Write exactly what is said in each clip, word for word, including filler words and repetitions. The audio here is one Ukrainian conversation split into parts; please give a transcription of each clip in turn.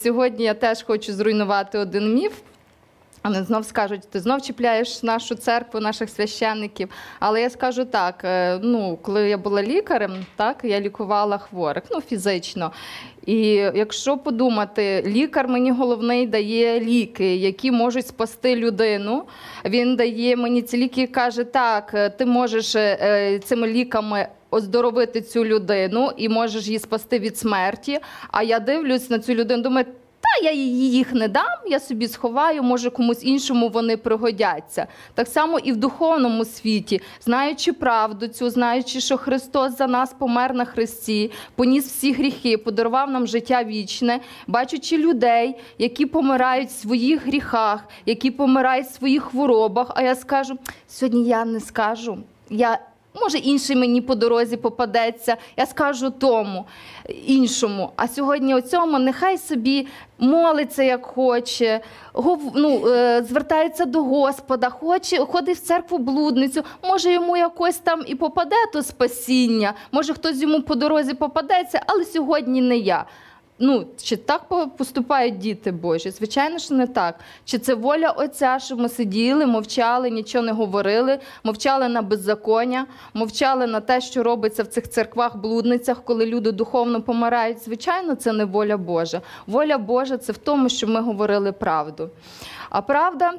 сьогодні я теж хочу зруйнувати один міф. Вони знов скажуть, ти знов чіпляєш нашу церкву, наших священників. Але я скажу так, ну, коли я була лікарем, так, я лікувала хворих, ну, фізично. І якщо подумати, лікар мені головний дає ліки, які можуть спасти людину. Він дає мені ці ліки і каже, так, ти можеш цими ліками оздоровити цю людину і можеш її спасти від смерті. А я дивлюсь на цю людину, думаю, та я їх не дам, я собі сховаю, може комусь іншому вони пригодяться. Так само і в духовному світі, знаючи правду цю, знаючи, що Христос за нас помер на хресті, поніс всі гріхи, подарував нам життя вічне, бачачи людей, які помирають в своїх гріхах, які помирають в своїх хворобах, а я скажу, сьогодні я не скажу, я може, інший мені по дорозі попадеться, я скажу тому, іншому. А сьогодні у цьому нехай собі молиться, як хоче, ну, звертається до Господа, хоче, ходить в церкву блудницю, може йому якось там і попаде то спасіння, може хтось йому по дорозі попадеться, але сьогодні не я. Ну, чи так поступають діти Божі? Звичайно, що не так. Чи це воля Отця, щоб ми сиділи, мовчали, нічого не говорили, мовчали на беззаконня, мовчали на те, що робиться в цих церквах-блудницях, коли люди духовно помирають? Звичайно, це не воля Божа. Воля Божа – це в тому, що ми говорили правду. А правда,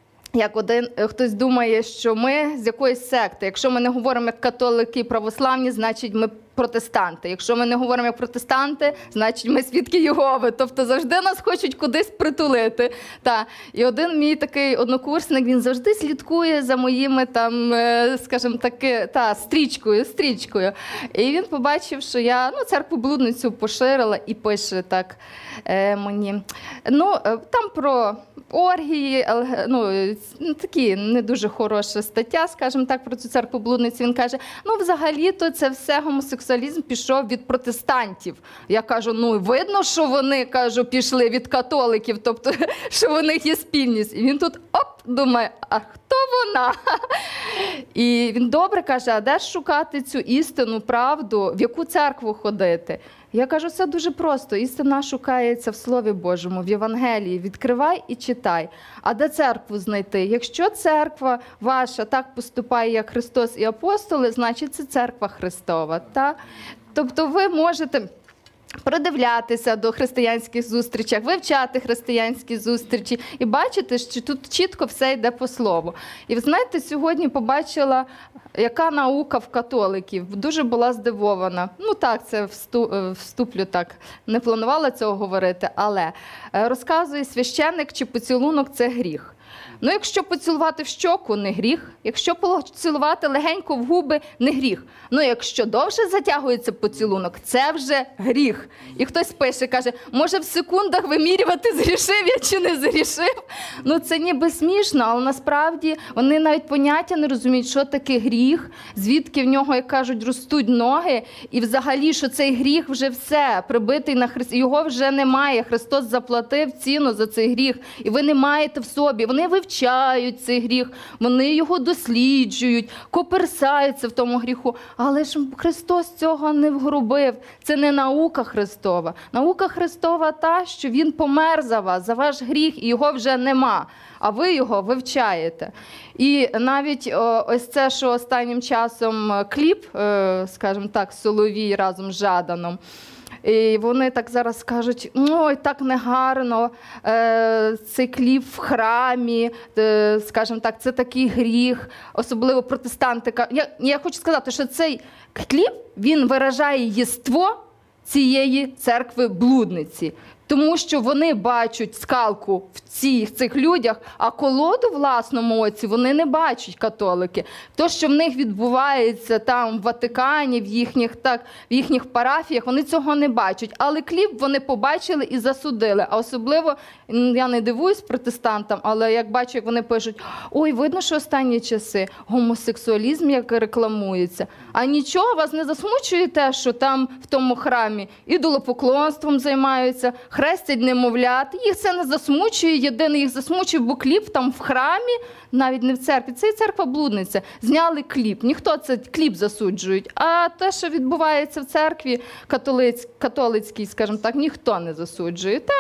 як один хтось думає, що ми з якоїсь секти, якщо ми не говоримо як католики, православні, значить ми протестанти. Якщо ми не говоримо як протестанти, значить ми свідки Єгови. Тобто завжди нас хочуть кудись притулити. Та. І один мій такий однокурсник, він завжди слідкує за моїми, там, скажімо таки, та, стрічкою, стрічкою. І він побачив, що я, ну, церкву-блудницю поширила і пише так е, мені. Ну, там про оргії, ну, такі не дуже хороша стаття, скажімо так, про цю церкву-блудницю. Він каже, ну, взагалі-то це все гомосексуалізм пішов від протестантів. Я кажу, ну, видно, що вони, кажу, пішли від католиків, тобто, що в них є спільність. І він тут, оп, думає, а хто вона? І він добре каже, а де ж шукати цю істину, правду, в яку церкву ходити? Я кажу, все дуже просто. Істина шукається в Слові Божому, в Євангелії. Відкривай і читай. А де церкву знайти? Якщо церква ваша так поступає, як Христос і апостоли, значить це церква Христова. Та? Тобто ви можете придивлятися до християнських зустрічей, вивчати християнські зустрічі і бачити, що тут чітко все йде по слову. І ви знаєте, сьогодні побачила, яка наука в католиків. Дуже була здивована. Ну так, це вступлю так, не планувала цього говорити, але розказує священник, чи поцілунок – це гріх. Ну, якщо поцілувати в щоку – не гріх, якщо поцілувати легенько в губи – не гріх. Ну, якщо довше затягується поцілунок – це вже гріх. І хтось пише, каже, може в секундах вимірювати, згрішив я чи не згрішив? Ну, це ніби смішно, але насправді вони навіть поняття не розуміють, що таке гріх, звідки в нього, як кажуть, ростуть ноги, і взагалі, що цей гріх вже все, прибитий на Христа, його вже немає. Христос заплатив ціну за цей гріх, і ви не маєте в собі. Вони вивчають цей гріх, вони його досліджують, коперсаються в тому гріху. Але ж Христос цього не вгробив. Це не наука Христова. Наука Христова та, що Він помер за вас, за ваш гріх, і його вже нема. А ви його вивчаєте. І навіть ось це, що останнім часом кліп, скажімо так, Соловій разом з Жаданом, і вони так зараз кажуть, ой, так негарно, е, цей кліп в храмі, е, скажімо так, це такий гріх, особливо протестанти. Я, я хочу сказати, що цей кліп, він виражає єство цієї церкви-блудниці. Тому що вони бачать скалку в цих, цих людях, а колоду в власному оці вони не бачать, католики. То, що в них відбувається там в Ватикані, в їхніх, так, в їхніх парафіях, вони цього не бачать. Але кліп вони побачили і засудили. А особливо, я не дивуюсь протестантам, але як бачу, як вони пишуть, ой, видно, що останні часи гомосексуалізм як рекламується. А нічого вас не засмучує те, що там в тому храмі ідолопоклонством займаються, хрестять немовлят, їх це не засмучує, єдине їх засмучує, бо кліп там в храмі, навіть не в церкві, це і церква-блудниця, зняли кліп, ніхто це кліп засуджують, а те, що відбувається в церкві католиць, католицькій, скажімо так, ніхто не засуджує. Та,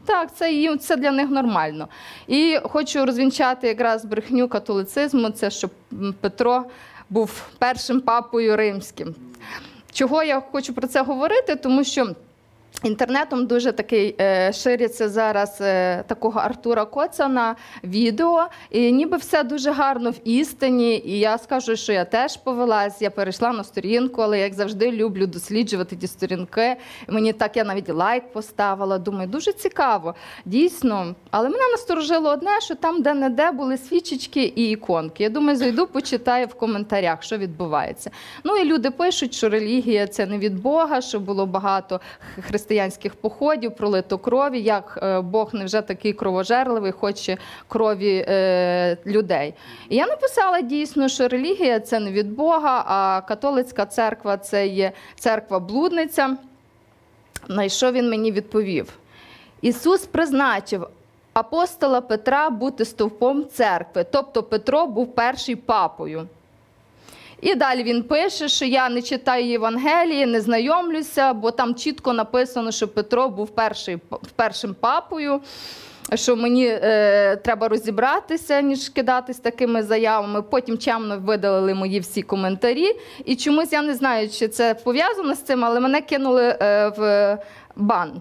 Так, це, їм, це для них нормально. І хочу розвінчати якраз брехню католицизму, це що Петро був першим папою римським. Чого я хочу про це говорити? Тому що інтернетом дуже такий е, шириться зараз е, такого Артура Коцана відео, і ніби все дуже гарно в істині, і я скажу, що я теж повелась, я перейшла на сторінку, але як завжди люблю досліджувати ті сторінки, і мені так, я навіть лайк поставила, думаю, дуже цікаво, дійсно, але мене насторожило одне, що там де-не-де були свічечки і іконки. Я думаю, зайду, почитаю в коментарях, що відбувається. Ну і люди пишуть, що релігія – це не від Бога, що було багато християн, християнських походів, пролито крові, як Бог невже такий кровожерливий, хоче крові е, людей. І я написала дійсно, що релігія – це не від Бога, а католицька церква – це є церква-блудниця. На що він мені відповів? Ісус призначив апостола Петра бути стовпом церкви, тобто Петро був перший папою. І далі він пише, що я не читаю Євангелії, не знайомлюся, бо там чітко написано, що Петро був перший, першим папою, що мені е, треба розібратися, ніж кидатись такими заявами. Потім чемно видалили мої всі коментарі. І чомусь, я не знаю, чи це пов'язано з цим, але мене кинули е, в бан.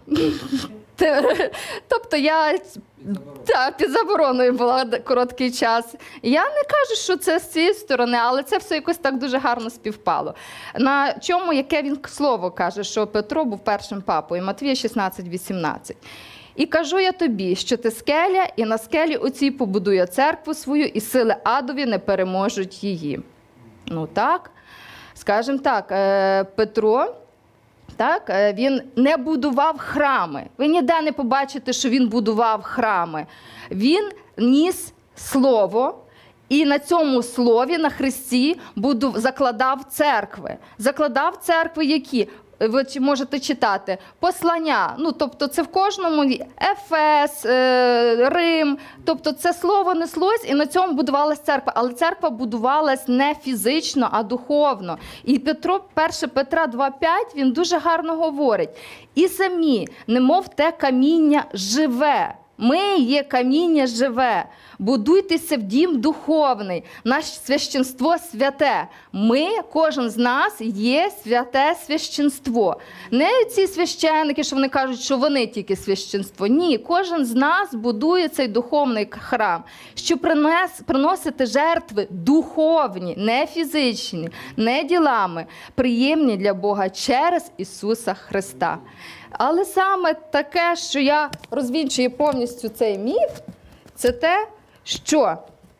Тобто я так, під забороною була короткий час. Я не кажу, що це з цієї сторони, але це все якось так дуже гарно співпало. На чому, яке він слово каже, що Петро був першим папою, Матвія шістнадцять вісімнадцять. І кажу я тобі, що ти скеля, і на скелі оцій побудує церкву свою, і сили адові не переможуть її. Ну так, скажімо так, Петро, так, він не будував храми. Ви ніде не побачите, що він будував храми. Він ніс слово, і на цьому слові, на Христі, будув, закладав церкви. Закладав церкви які? Ви можете читати послання, ну, тобто це в кожному Ефес, Рим, тобто це слово неслось, і на цьому будувалась церква. Але церква будувалась не фізично, а духовно. І Петро, перше Петра два п'ять, він дуже гарно говорить. І самі, немов те каміння живе. Ми є каміння живе. Будуйтеся в дім духовний, наше священство святе. Ми, кожен з нас, є святе священство. Не ці священники, що вони кажуть, що вони тільки священство. Ні, кожен з нас будує цей духовний храм, щоб принес, приносити жертви духовні, не фізичні, не ділами, приємні для Бога через Ісуса Христа. Але саме таке, що я розвінчую повністю цей міф, це те, що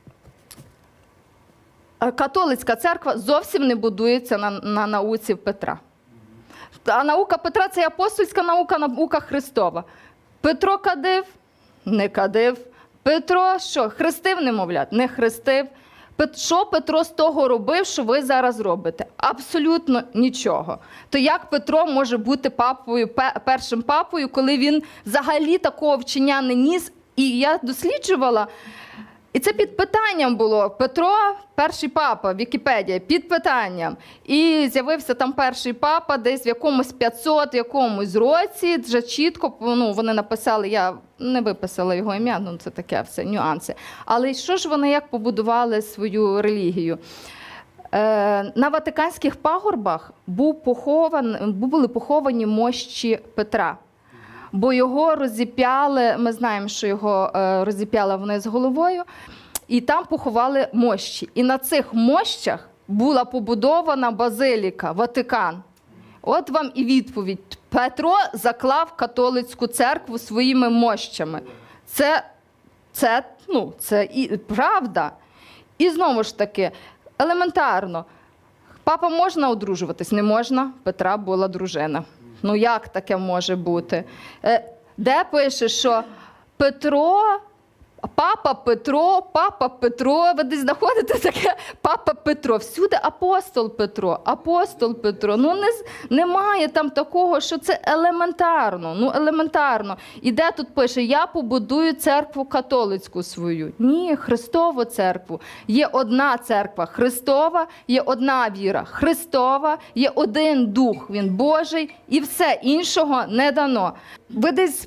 католицька церква зовсім не будується на, на науці Петра. А наука Петра – це апостольська наука, наука Христова. Петро кадив? Не кадив. Петро що? Хрестив немовлят? Не хрестив. Що Петро з того робив, що ви зараз робите? Абсолютно нічого. То як Петро може бути папою, першим папою, коли він взагалі такого вчення не ніс? І я досліджувала, і це під питанням було. Петро – перший папа, Вікіпедія, під питанням. І з'явився там перший папа десь в якомусь п'ятсот якомусь році, вже чітко, ну, вони написали, я не виписала його ім'я, ну це таке все, нюанси. Але що ж вони, як побудували свою релігію? Е, на Ватиканських пагорбах був похован, були поховані мощі Петра. Бо його розіп'яли, ми знаємо, що його розіп'яли вниз головою, і там поховали мощі. І на цих мощах була побудована базиліка, Ватикан. От вам і відповідь. Петро заклав католицьку церкву своїми мощами. Це, це, ну, це і правда. І знову ж таки, елементарно, папа можна одружуватись? Не можна. Петра була дружина. Ну як таке може бути? Де пише, що Петро, папа Петро, папа Петро, ви десь знаходите таке папа Петро, всюди апостол Петро, апостол Петро. Ну не, немає там такого, що це елементарно, ну елементарно. І де тут пише, я побудую церкву католицьку свою? Ні, Христову церкву. Є одна церква Христова, є одна віра Христова, є один Дух, Він Божий, і все іншого не дано. Ви десь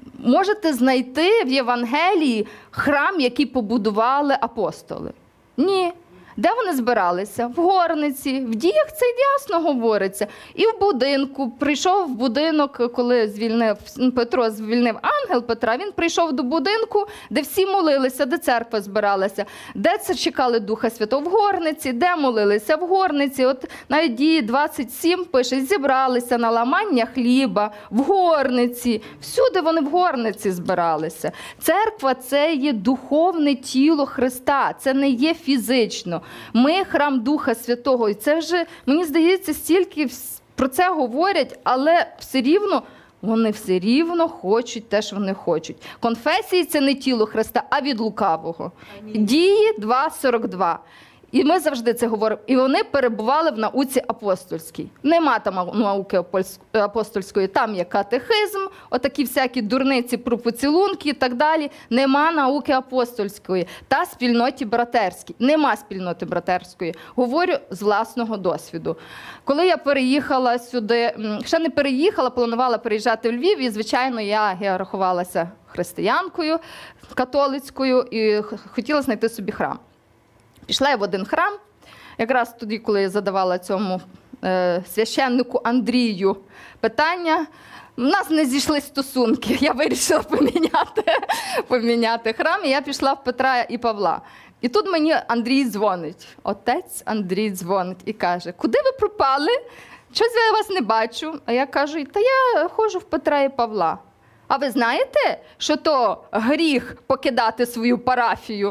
можете знайти в Євангелії храм, який побудували апостоли? Ні. Де вони збиралися? В горниці. В діях це ясно говориться. І в будинку. Прийшов в будинок, коли звільнив, Петро звільнив ангел Петра, він прийшов до будинку, де всі молилися, де церква збиралася. Де це чекали Духа Святого? В горниці. Де молилися? В горниці. От навіть Дії двадцять сім пише, зібралися на ламання хліба в горниці. Всюди вони в горниці збиралися. Церква – це є духовне тіло Христа, це не є фізично. Ми храм Духа Святого. І це вже, мені здається, стільки про це говорять, але все рівно, вони все рівно хочуть те, що вони хочуть. Конфесії – це не тіло Христа, а від лукавого. Амінь. Дії два сорок два. І ми завжди це говоримо. І вони перебували в науці апостольській. Нема там науки апостольської, там є катехизм, отакі всякі дурниці про поцілунки і так далі. Нема науки апостольської та спільноті братерській. Нема спільноти братерської. Говорю з власного досвіду. Коли я переїхала сюди, ще не переїхала, планувала переїжджати в Львів, і, звичайно, я, я рахувалася християнкою, католицькою, і хотіла знайти собі храм. Пішла я в один храм, якраз тоді, коли я задавала цьому е, священнику Андрію питання, в нас не зійшли стосунки, я вирішила поміняти, поміняти храм, і я пішла в Петра і Павла. І тут мені Андрій дзвонить, отець Андрій дзвонить і каже, куди ви пропали? Щось я вас не бачу. А я кажу, та я ходжу в Петра і Павла. А ви знаєте, що то гріх покидати свою парафію?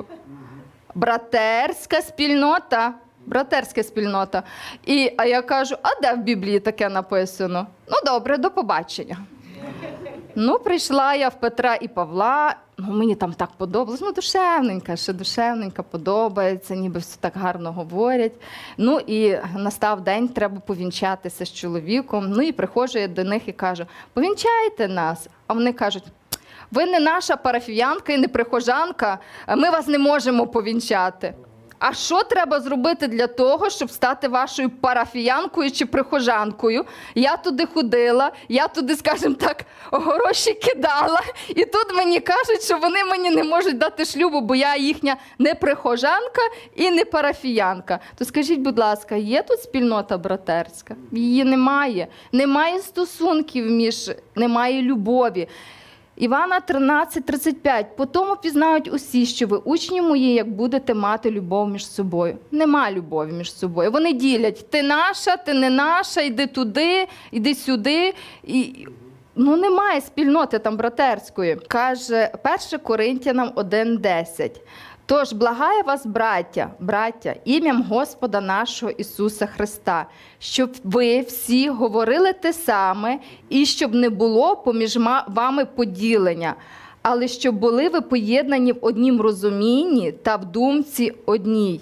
Братерська спільнота. Братерська спільнота. І, а я кажу, а де в Біблії таке написано? Ну, добре, до побачення. Ну, прийшла я в Петра і Павла, ну, мені там так подобалось, ну, душевненька, ще душевненька, подобається, ніби все так гарно говорять. Ну, і настав день, треба повінчатися з чоловіком, ну, і приходжу я до них і кажу, повінчайте нас. А вони кажуть, ви не наша парафіянка і не прихожанка, ми вас не можемо повінчати. А що треба зробити для того, щоб стати вашою парафіянкою чи прихожанкою? Я туди ходила, я туди, скажімо так, гроші кидала, і тут мені кажуть, що вони мені не можуть дати шлюбу, бо я їхня не прихожанка і не парафіянка. То скажіть, будь ласка, є тут спільнота братерська? Її немає. Немає стосунків між, немає любові. Івана тринадцять тридцять п'ять. «По тому пізнають усі, що ви учні мої, як будете мати любов між собою». Нема любові між собою. Вони ділять. Ти наша, ти не наша, йди туди, йди сюди. І... Ну, немає спільноти там братерської. Каже перше Коринтянам один десять. Тож, благаю вас, браття, браття, ім'ям Господа нашого Ісуса Христа, щоб ви всі говорили те саме, і щоб не було поміж вами поділення, але щоб були ви поєднані в однім розумінні та в думці одній.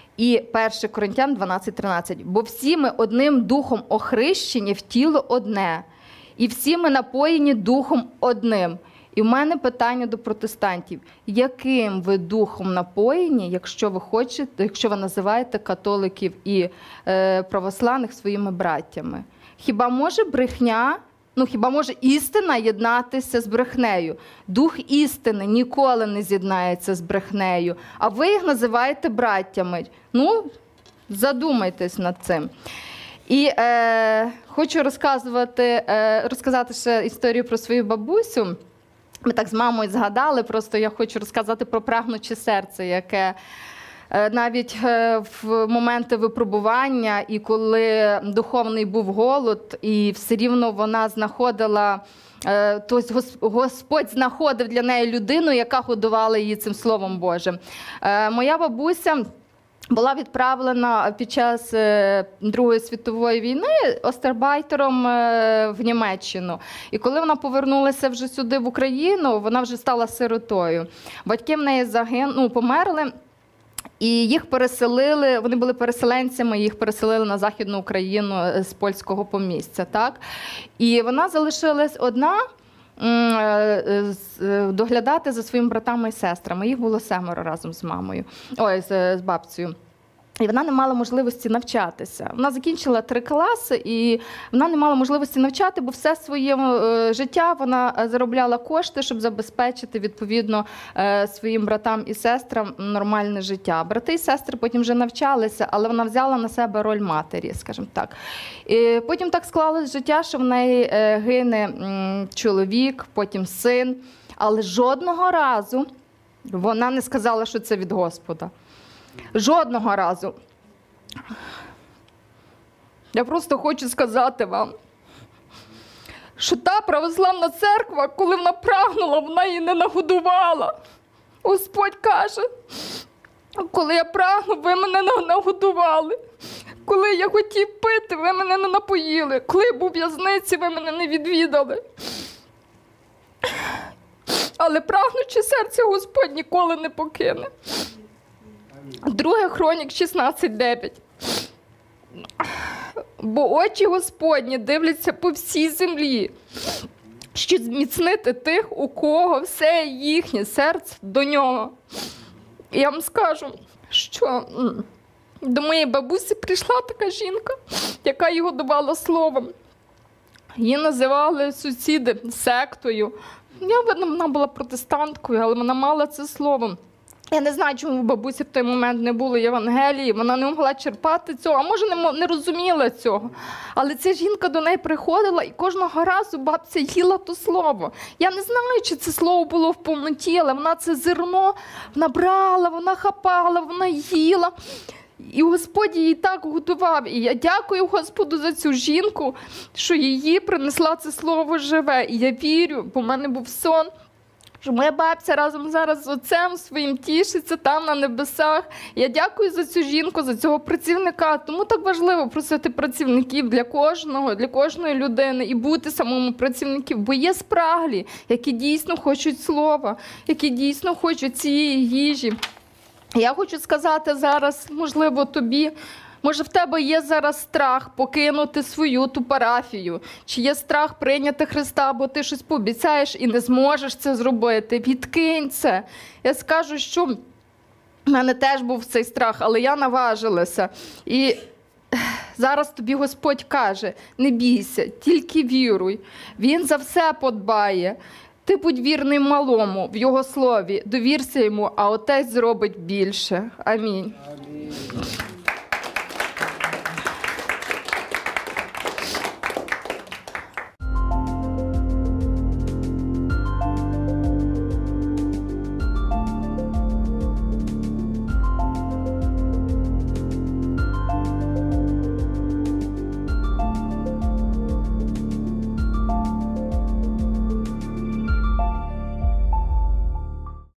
І перше Коринтян дванадцять тринадцять. Бо всі ми одним духом охрещені в тіло одне, і всі ми напоєні духом одним. І в мене питання до протестантів. Яким ви духом напоєні, якщо ви хочете, якщо ви називаєте католиків і е, православних своїми браттями? Хіба може брехня, ну хіба може істина єднатися з брехнею? Дух істини ніколи не з'єднається з брехнею, а ви їх називаєте браттями. Ну, задумайтесь над цим. І е, хочу розказувати, е, розказати ще історію про свою бабусю. Ми так з мамою згадали, просто я хочу розказати про прагнуче серце, яке навіть в моменти випробування, і коли духовний був голод, і все рівно вона знаходила, тобто Господь знаходив для неї людину, яка годувала її цим Словом Божим. Моя бабуся була відправлена під час Другої світової війни остарбайтером в Німеччину. І коли вона повернулася вже сюди, в Україну, вона вже стала сиротою. Батьки в неї загин... ну, померли, і їх переселили, вони були переселенцями, їх переселили на Західну Україну з польського помістя. Так? І вона залишилась одна, доглядати за своїми братами і сестрами. Їх було семеро разом з мамою, ой, з, з бабцею. І вона не мала можливості навчатися. Вона закінчила три класи, і вона не мала можливості навчати, бо все своє е, життя вона заробляла кошти, щоб забезпечити, відповідно, е, своїм братам і сестрам нормальне життя. Брати і сестри потім вже навчалися, але вона взяла на себе роль матері, скажімо так. І потім так склалось життя, що в неї е, гине м, чоловік, потім син, але жодного разу вона не сказала, що це від Господа. Жодного разу. Я просто хочу сказати вам, що та православна церква, коли вона прагнула, вона її не нагодувала. Господь каже, коли я прагну, ви мене не нагодували. Коли я хотів пити, ви мене не напоїли. Коли я був у в'язниці, ви мене не відвідали. Але прагнуче серце Господь ніколи не покине. Друге Хронік шістнадцять дев'ять. Бо очі Господні дивляться по всій землі, щоб зміцнити тих, у кого все їхнє серце до нього. І я вам скажу, що до моєї бабусі прийшла така жінка, яка її годувала словом. Її називали сусіди сектою. Я, вона була протестанткою, але вона мала це слово. Я не знаю, чому в бабусі в той момент не було Євангелії, вона не могла черпати цього, а може не, не розуміла цього. Але ця жінка до неї приходила, і кожного разу бабця їла то слово. Я не знаю, чи це слово було в повноті, але вона це зерно вона брала, вона хапала, вона їла. І Господь її так готував. І я дякую Господу за цю жінку, що її принесла це слово живе. І я вірю, бо в мене був сон, що моя бабця разом зараз з отцем своїм тішиться там на небесах. Я дякую за цю жінку, за цього працівника. Тому так важливо просити працівників для кожного, для кожної людини і бути самому працівником. Бо є спраглі, які дійсно хочуть слова, які дійсно хочуть цієї їжі. Я хочу сказати зараз, можливо, тобі, може в тебе є зараз страх покинути свою ту парафію, чи є страх прийняти Христа, бо ти щось пообіцяєш і не зможеш це зробити. Відкинь це. Я скажу, що в мене теж був цей страх, але я наважилася. І зараз тобі Господь каже, не бійся, тільки віруй. Він за все подбає. Ти будь вірним малому в Його слові, довірся Йому, а Отець зробить більше. Амінь. Амінь.